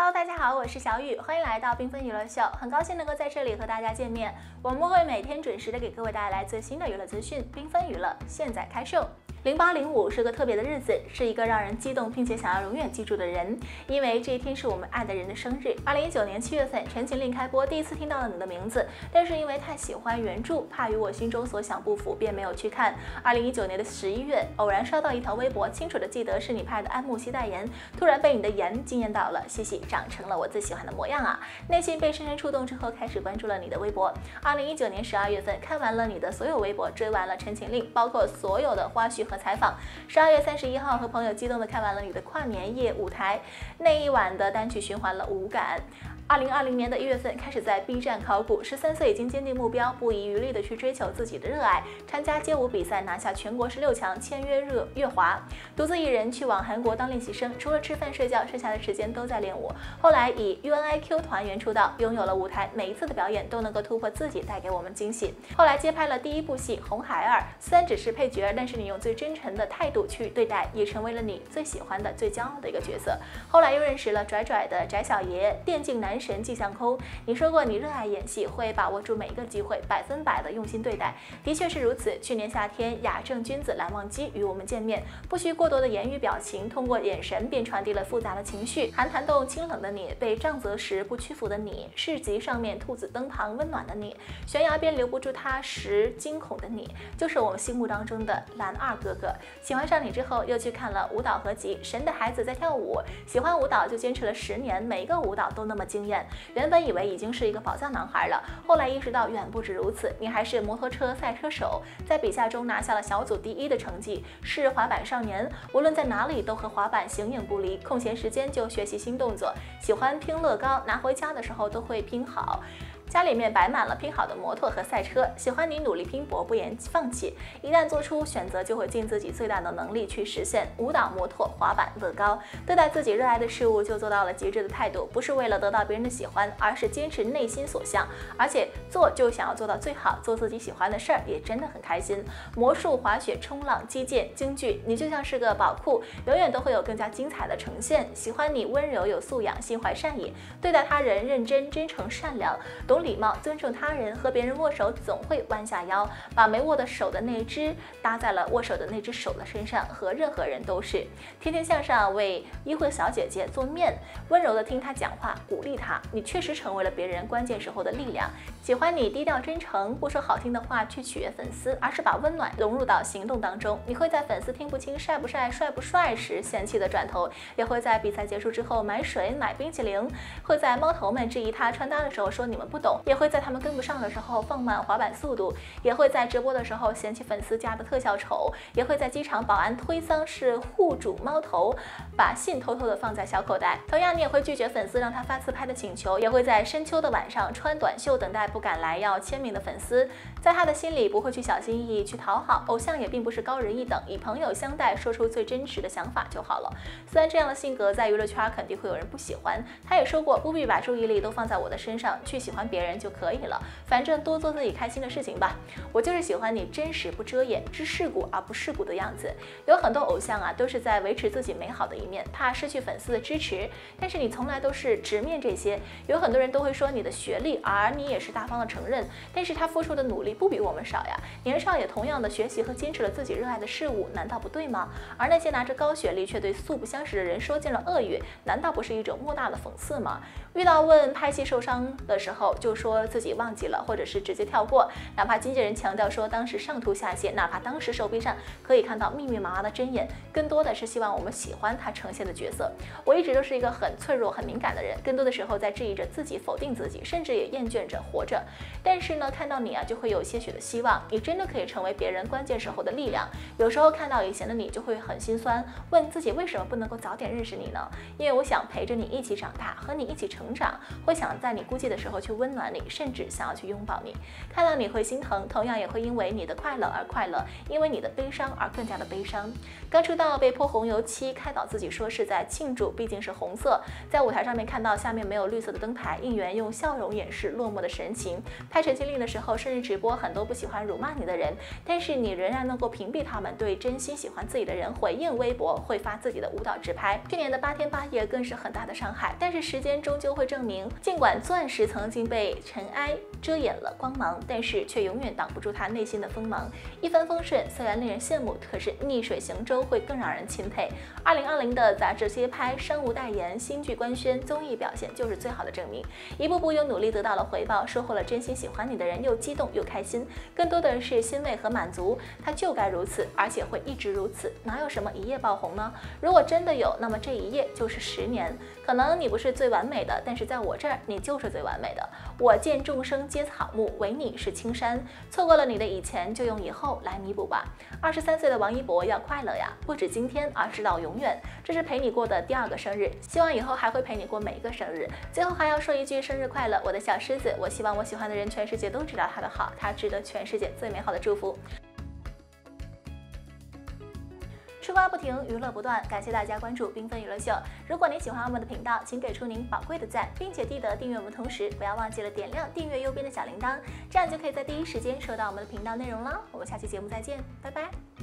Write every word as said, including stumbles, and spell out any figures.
Hello， 大家好，我是小雨，欢迎来到缤纷娱乐秀，很高兴能够在这里和大家见面。我们会每天准时的给各位带来最新的娱乐资讯，缤纷娱乐现在开售。零八零五是个特别的日子，是一个让人激动并且想要永远记住的人，因为这一天是我们爱的人的生日。二零一九年七月份，《陈情令》开播，第一次听到了你的名字，但是因为太喜欢原著，怕与我心中所想不符，便没有去看。二零一九年的十一月，偶然刷到一条微博，清楚的记得是你拍的安慕希代言，突然被你的颜惊艳到了，西西长成了我最喜欢的模样啊！内心被深深触动之后，开始关注了你的微博。二零一九年十二月份，看完了你的所有微博，追完了《陈情令》，包括所有的花絮和采访。十二月三十一号，和朋友激动的看完了你的跨年夜舞台，那一晚的单曲循环了无感。二零二零年的一月份开始在 B 站考古，十三岁已经坚定目标，不遗余力的去追求自己的热爱，参加街舞比赛拿下全国十六强，签约热乐华，独自一人去往韩国当练习生，除了吃饭睡觉，剩下的时间都在练舞。后来以 U N I Q 团员出道，拥有了舞台，每一次的表演都能够突破自己，带给我们惊喜。后来接拍了第一部戏《红孩儿》，虽然只是配角，但是你用最真诚的态度去对待，也成为了你最喜欢的、最骄傲的一个角色。后来又认识了拽拽的翟小爷，电竞男神季向空。你说过你热爱演戏，会把握住每一个机会，百分百的用心对待，的确是如此。去年夏天，雅正君子蓝忘机与我们见面，不需过多的言语表情，通过眼神便传递了复杂的情绪。寒潭洞清冷的你，被杖责时不屈服的你，市集上面兔子灯旁温暖的你，悬崖边留不住他时惊恐的你，就是我们心目当中的蓝二哥哥。喜欢上你之后，又去看了舞蹈合集《神的孩子在跳舞》，喜欢舞蹈就坚持了十年，每一个舞蹈都那么惊艳。原本以为已经是一个宝藏男孩了，后来意识到远不止如此，你还是摩托车赛车手，在比赛中拿下了小组第一的成绩，是滑板少年，无论在哪里都和滑板形影不离，空闲时间就学习新动作，喜欢拼乐高，拿回家的时候都会拼好。家里面摆满了拼好的摩托和赛车，喜欢你努力拼搏，不言放弃，一旦做出选择，就会尽自己最大的能力去实现。舞蹈、摩托、滑板、乐高，对待自己热爱的事物就做到了极致的态度，不是为了得到别人的喜欢，而是坚持内心所向，而且做就想要做到最好，做自己喜欢的事儿，也真的很开心。魔术、滑雪、冲浪、击剑、京剧，你就像是个宝库，永远都会有更加精彩的呈现。喜欢你温柔有素养，心怀善意，对待他人认真、真诚、善良，懂礼貌，尊重他人，和别人握手总会弯下腰，把没握的手的那只搭在了握手的那只手的身上，和任何人都是天天向上，为医护小姐姐做面，温柔的听她讲话，鼓励她。你确实成为了别人关键时候的力量。喜欢你低调真诚，不说好听的话去取悦粉丝，而是把温暖融入到行动当中。你会在粉丝听不清帅不帅、帅不帅时嫌弃的转头，也会在比赛结束之后买水买冰淇淋，会在猫头们质疑他穿搭的时候说你们不懂，也会在他们跟不上的时候放慢滑板速度，也会在直播的时候嫌弃粉丝家的特效丑，也会在机场保安推搡是户主猫头，把信偷偷的放在小口袋。同样，你也会拒绝粉丝让他发自拍的请求，也会在深秋的晚上穿短袖等待不敢来要签名的粉丝。在他的心里，不会去小心翼翼去讨好，偶像也并不是高人一等，以朋友相待，说出最真实的想法就好了。虽然这样的性格在娱乐圈肯定会有人不喜欢，他也说过不必把注意力都放在我的身上，去喜欢别人就可以了，反正多做自己开心的事情吧。我就是喜欢你真实不遮掩，知世故而不世故的样子。有很多偶像啊，都是在维持自己美好的一面，怕失去粉丝的支持，但是你从来都是直面这些。有很多人都会说你的学历，而你也是大方的承认，但是他付出的努力不比我们少呀。年少也同样的学习和坚持了自己热爱的事物，难道不对吗？而那些拿着高学历却对素不相识的人说尽了恶语，难道不是一种莫大的讽刺吗？遇到问拍戏受伤的时候，就说自己忘记了，或者是直接跳过，哪怕经纪人强调说当时上吐下泻，哪怕当时手臂上可以看到密密麻麻的针眼，更多的是希望我们喜欢他呈现的角色。我一直都是一个很脆弱很敏感的人，更多的时候在质疑着自己，否定自己，甚至也厌倦着活着。但是呢，看到你啊，就会有些许的希望，你真的可以成为别人关键时候的力量。有时候看到以前的你，就会很心酸，问自己为什么不能够早点认识你呢？因为我想陪着你一起长大，和你一起成长，会想在你孤寂的时候去温暖暖你，甚至想要去拥抱你。看到你会心疼，同样也会因为你的快乐而快乐，因为你的悲伤而更加的悲伤。刚出道被泼红油漆，开导自己说是在庆祝，毕竟是红色。在舞台上面看到下面没有绿色的灯牌，应援用笑容掩饰落寞的神情。拍陈情令的时候，生日直播很多不喜欢辱骂你的人，但是你仍然能够屏蔽他们。对真心喜欢自己的人回应微博，会发自己的舞蹈直拍。去年的八天八夜更是很大的伤害，但是时间终究会证明，尽管钻石曾经被尘埃遮掩了光芒，但是却永远挡不住他内心的锋芒。一帆风顺虽然令人羡慕，可是逆水行舟会更让人钦佩。二零二零的杂志街拍、商务代言、新剧官宣、综艺表现就是最好的证明。一步步有努力得到了回报，收获了真心喜欢你的人，又激动又开心，更多的是欣慰和满足。他就该如此，而且会一直如此，哪有什么一夜爆红呢？如果真的有，那么这一夜就是十年。可能你不是最完美的，但是在我这儿，你就是最完美的。我见众生皆草木，唯你是青山。错过了你的以前，就用以后来弥补吧。二十三岁的王一博要快乐呀，不止今天，而是到永远。这是陪你过的第二个生日，希望以后还会陪你过每一个生日。最后还要说一句生日快乐，我的小狮子。我希望我喜欢的人全世界都知道他的好，他值得全世界最美好的祝福。吃瓜不停，娱乐不断，感谢大家关注缤纷娱乐秀。如果你喜欢我们的频道，请给出您宝贵的赞，并且记得订阅我们，同时不要忘记了点亮订阅右边的小铃铛，这样就可以在第一时间收到我们的频道内容了。我们下期节目再见，拜拜。